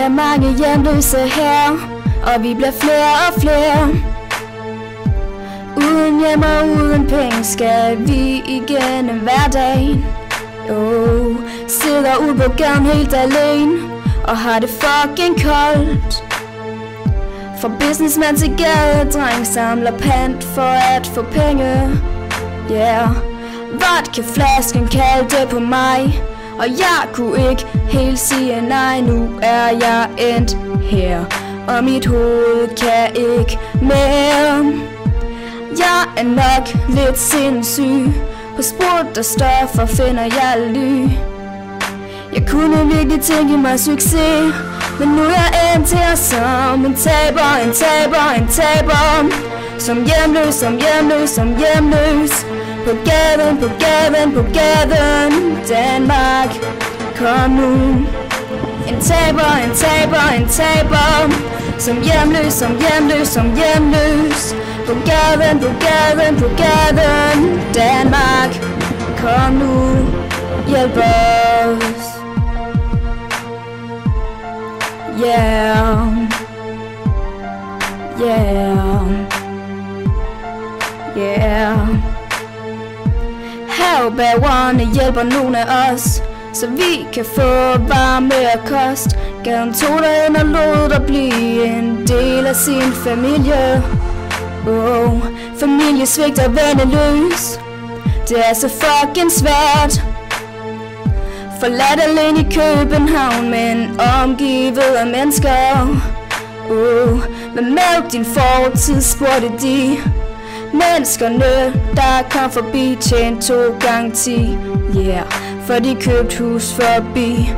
er mange hjemløse her, og vi bliver flere og flere. Uden hjem og uden penge skal vi igennem hverdagen. Sidder ude på gaden helt alene og har det fucking koldt. For businessman til gadedreng samler pant for at få penge. Vodkaflasken kaldte på mig, og jeg kunne ikke helt sige nej. Nu er jeg endt her, og mit hoved kan ikke mere. Jeg er nok lidt sindssyg, på sprut og stoffer finder jeg ly. Jeg kunne virkelig tænke mig succes, men nu er jeg endt her som en taber, en taber, en taber. Som hjemløs, som hjemløs, som hjemløs. På gaden, på gaden, på gaden. Danmark, kom nu. En taber, en taber, en taber. Som hjemløs, som hjemløs, som hjemløs. På gaden, på gaden, på gaden. Danmark, kom nu. Hjælp os. Yeah. Yeah. Yeah. Havbærerne hjælper nogle af os, så vi kan få varme og kost. Gaden tog derhen og lod der blive en del af sin familie. Familie svigter vendeløs. Det er så fucking svært. Forladt alene i København, men omgivet af mennesker. Hvad med din fortid, spurgte de. Menneskerne, der kom forbi, tjente 2 gange 10. For de købte hus forbi.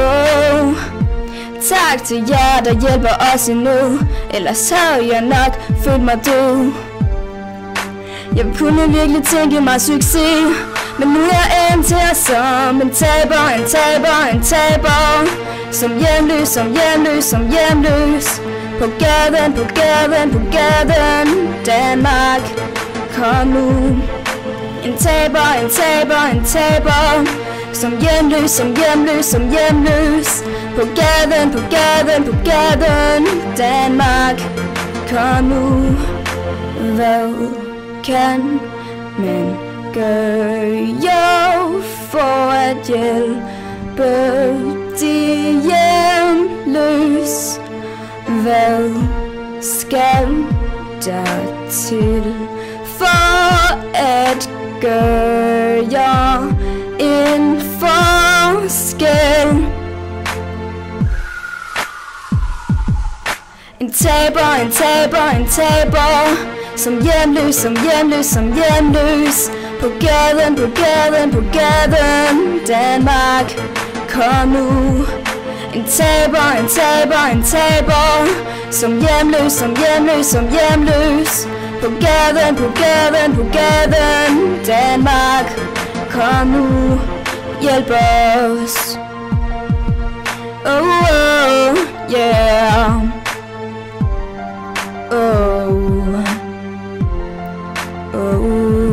Tak til jer, der hjælper os i nød. Ellers havde jeg nok følt mig død. Jeg kunne virkelig tænke mig succes, men nu er jeg endt her som en taber, en taber, en taber. Som hjemløs, som hjemløs, som hjemløs. På gaden, på gaden, på gaden. Danmark, kom nu. En taber, en taber, en taber. Som hjemløs, som hjemløs, som hjemløs. På gaden, på gaden, på gaden. Danmark, kom nu. Hvad kan man gøre for at hjælpe de hjemløse? Hvad skal der til for at gøre en forskel? En taber, en taber, en taber. Som hjemløs, som hjemløs, som hjemløs. På gaden, på gaden, på gaden. Danmark, kom nu. En taber, en taber, en taber. Som hjemløs, som hjemløs, som hjemløs. På gaden, på gaden, på gaden. Danmark, kom nu. Hjælp os. Yeah. Oh.